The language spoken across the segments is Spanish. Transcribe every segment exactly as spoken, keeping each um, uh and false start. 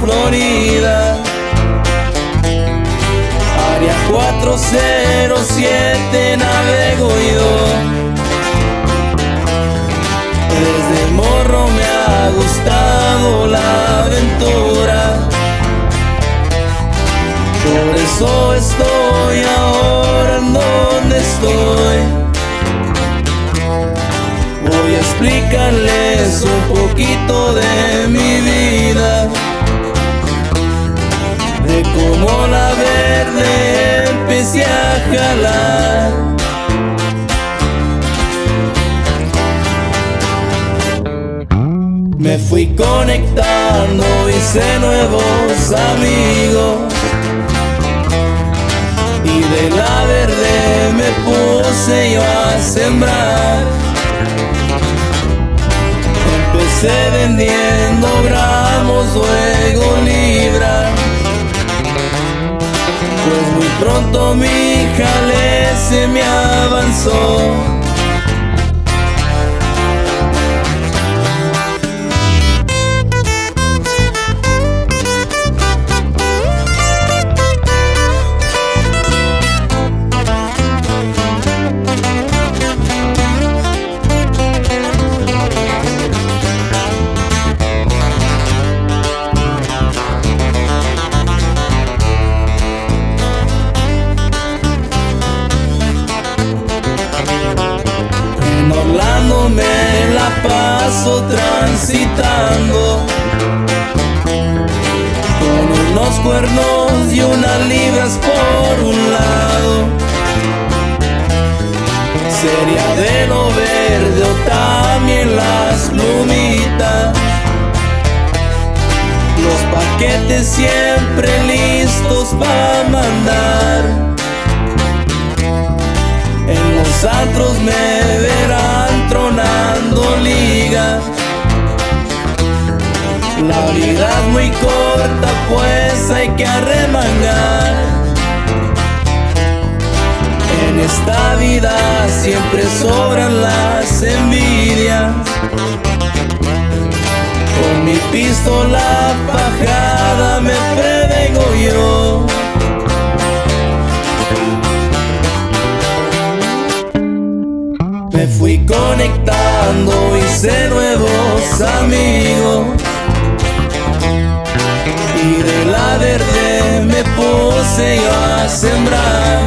Florida. Área cuatro cero siete navego yo. Desde morro me ha gustado la aventura, por eso estoy ahora en donde estoy. Voy a explicarles un poquito de mi vida, de cómo la verde empecé a jalar. Me fui conectando, hice nuevos amigos, y de la verde me puse yo a sembrar. Empecé vendiendo gramos, luego libras, pues muy pronto mi jale se me avanzó. Me la paso transitando con unos cuernos y unas libras por un lado. Sería de lo verde o también las plumitas, los paquetes siempre listos para mandar. En los antros me verán tronando ligas. La vida es muy corta, pues hay que arremangar. En esta vida siempre sobran las envidias. Con mi pistola fajada me prevengo yo. Me fui conectando, hice nuevos amigos, y de la verde me puse yo a sembrar.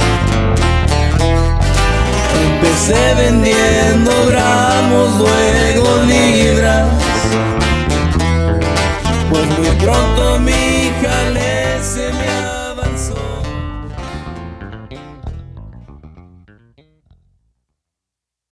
Empecé vendiendo gramos, luego libras, pues muy pronto mi jale se me ha